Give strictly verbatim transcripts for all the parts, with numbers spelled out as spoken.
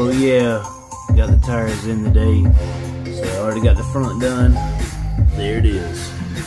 Oh yeah, got the tires in today. So I already got the front done. There it is.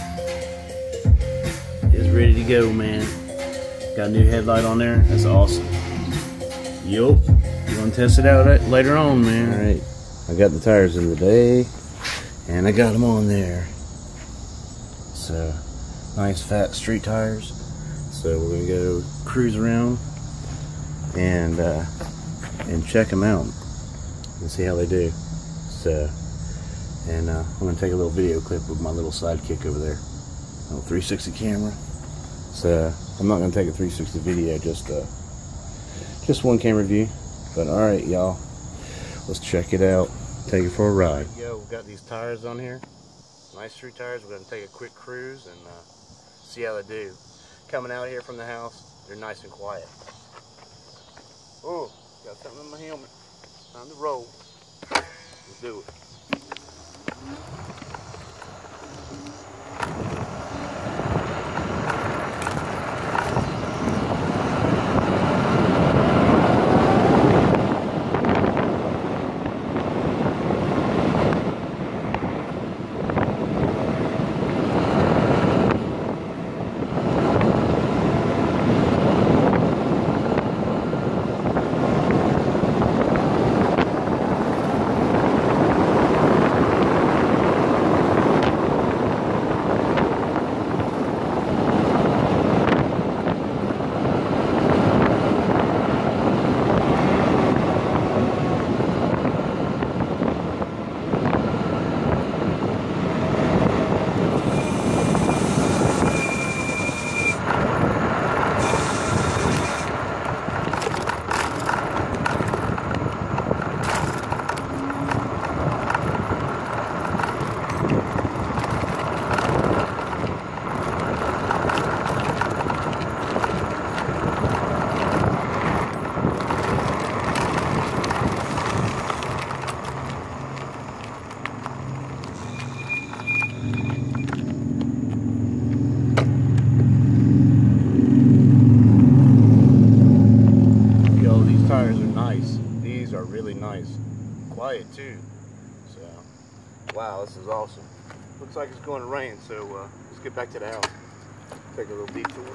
It's ready to go, man. Got a new headlight on there. That's awesome. Yup. You gonna test it out later on, man. Alright. I got the tires in today. And I got them on there. So, nice fat street tires. So we're gonna go cruise around and uh, and check them out and see how they do. So, and uh, I'm gonna take a little video clip with my little sidekick over there, a little three sixty camera. So I'm not gonna take a three sixty video, just uh, just one camera view. But all right, y'all, let's check it out. Take it for a ride. Yo, we've got these tires on here. Nice street tires. We're gonna take a quick cruise and uh, see how they do. Coming out here from the house, they're nice and quiet. Oh, got something in my helmet. Time to roll. Let's do it. Tires are nice. These are really nice. Quiet too. So, wow, this is awesome. Looks like it's going to rain, so uh, let's get back to the house. Take a little detour.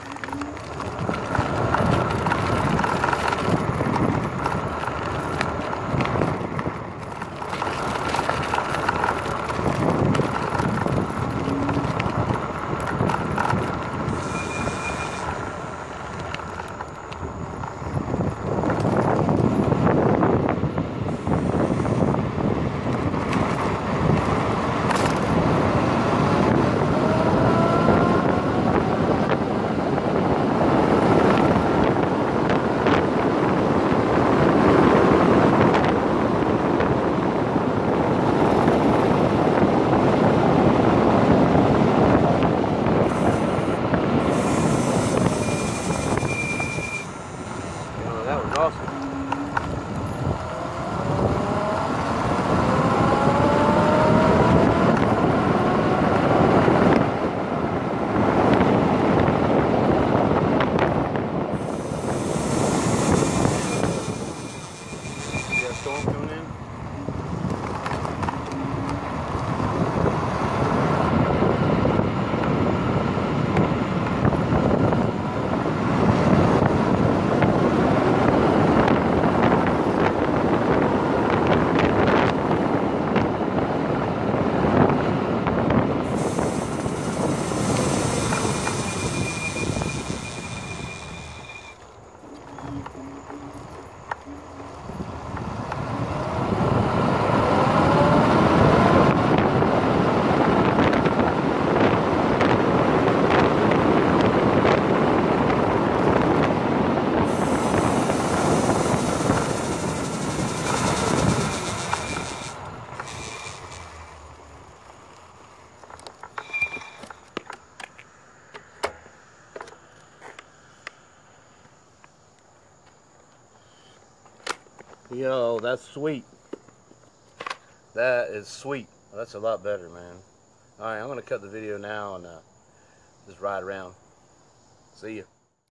That was awesome. See that storm coming in? Yo, that's sweet. That is sweet. That's a lot better, man. Alright, I'm going to cut the video now and uh, just ride around. See ya.